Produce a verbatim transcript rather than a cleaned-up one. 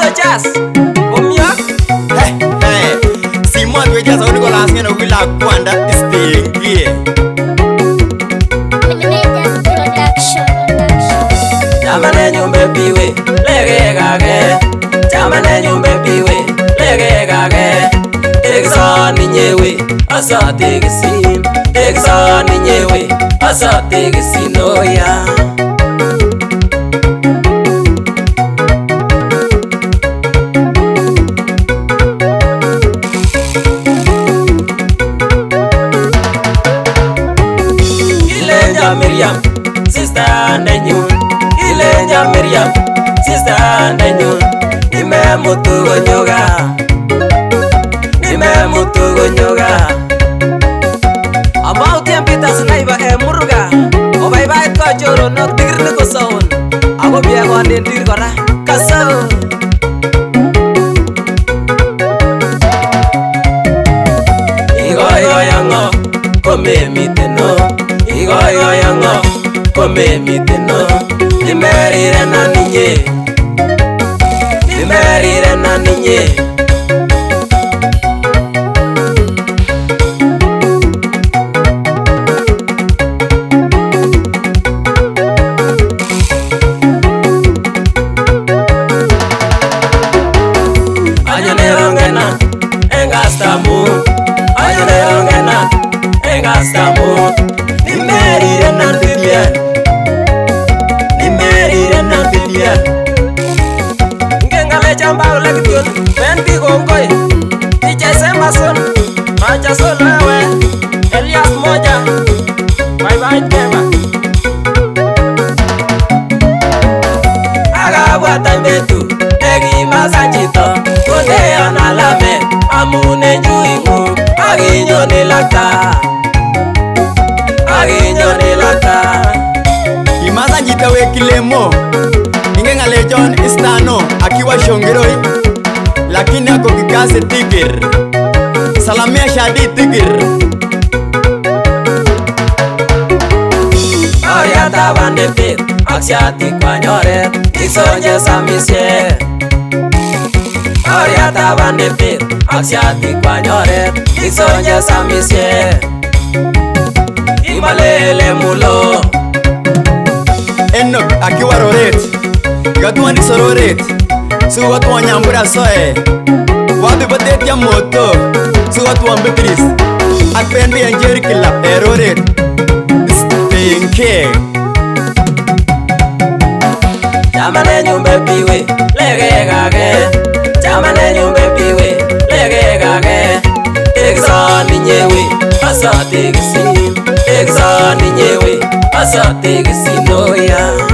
Rojas Omyak Hey, hey Simon Rojas Ako Nicolas Ngeno Wila Kwanda Istingie Jamane nyumbe piwe Lege gage Jamane nyumbe piwe Lege gage Tegsa ninyewe Asa tegsin Tegsa ninyewe Asa tegsin oya Miriam, sister Nanyun, Ilenya Miriam, sister Nanyun, Nime mutu gonyoga, Nime mutu gonyoga. About them Peter's neighbor e muruga, O bye bye ko joro no tigir ko sound. Ako biya ko andin tir kora, kaso. Igo igo yango, kome miteno. Igo igo yango, kome miteno. Nimerire na ninye, nimerire na ninye. Anyone ongena, engastamu. Anyone ongena, engastamu. Nimerire na Vivian, nimerire na Vivian. Ngengale chamba ule kitu, pendi gongoi. Nije sema son, macha solo wewe. Elias moja, bye bye tema. Aga buata mbetu, egi masachito. Konde analame, amune juimu, aginyo nilata. Aginyo nilata. Imasa njita we kilemo Inge ngale John Istano Akiwa shongeroi Lakini ako kikase tigir Salamia shadi tigir Oriata bande pit Aksiati kwa nyoret Isonje samisye Oriata bande pit Aksiati kwa nyoret Isonje samisye Imalele mulo Enoch akiwa roret Gatuwa ni sororet Suwa tuwa nyambura soe Wadu badet ya moto Suwa tuwa mbitris Akpendi ya njeri kila eroret Stinke Jamane nyumbe piwe Lege gage Jamane nyumbe piwe Lege gage Tegsa ninyewe Asa tegsin Tegsa ninyewe Asa tegsin oya